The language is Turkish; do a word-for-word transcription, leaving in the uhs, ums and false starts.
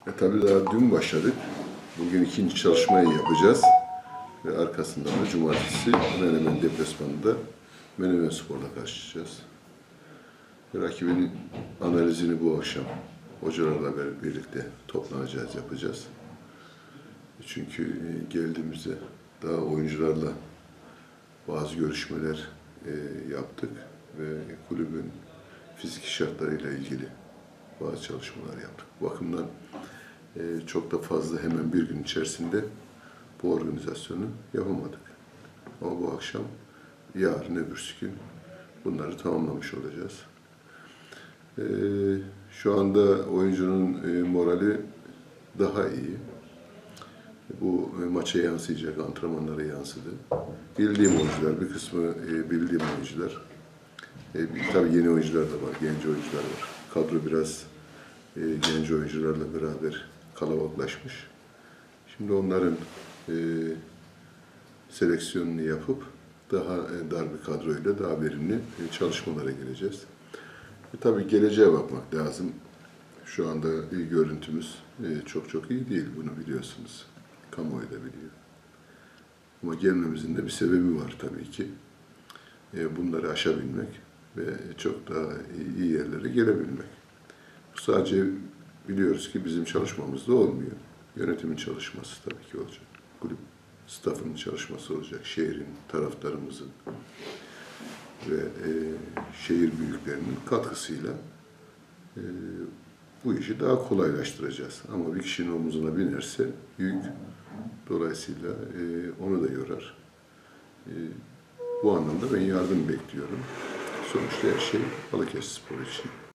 E tabii daha dün başladık. Bugün ikinci çalışmayı yapacağız. Ve arkasından da cumartesi Menemen deplasmanında Menemenspor'la karşılaşacağız. Rakibin analizini bu akşam hocalarla birlikte toplanacağız, yapacağız. Çünkü geldiğimizde daha oyuncularla bazı görüşmeler e, yaptık ve kulübün fiziki şartlarıyla ilgili bazı çalışmalar yaptık. Bu bakımdan e, çok da fazla hemen bir gün içerisinde bu organizasyonu yapamadık. Ama bu akşam, yarın, öbürsü gün bunları tamamlamış olacağız. E, şu anda oyuncunun e, morali daha iyi. Bu e, maça yansıyacak, antrenmanlara yansıdı. Bildiğim oyuncular, bir kısmı e, bildiğim oyuncular. E, tabii yeni oyuncular da var, genç oyuncular var. Kadro biraz e, genç oyuncularla beraber kalabalıklaşmış. Şimdi onların e, seleksiyonunu yapıp daha e, dar bir kadroyla daha verimli e, çalışmalara gireceğiz. E, tabii geleceğe bakmak lazım. Şu anda iyi görüntümüz e, çok çok iyi değil, bunu biliyorsunuz. Kamuoyu da biliyor. Ama gelmemizin de bir sebebi var tabii ki. E, bunları aşabilmek ve çok daha iyi yerlere gelebilmek. Bu sadece biliyoruz ki bizim çalışmamızda olmuyor. Yönetimin çalışması tabii ki olacak. Kulüp staffının çalışması olacak. Şehrin, taraftarımızın ve e, şehir büyüklerinin katkısıyla e, bu işi daha kolaylaştıracağız. Ama bir kişinin omuzuna binerse yük, dolayısıyla e, onu da yorar. E, bu anlamda ben yardım bekliyorum. Sonuçta her şey Balıkesirspor için.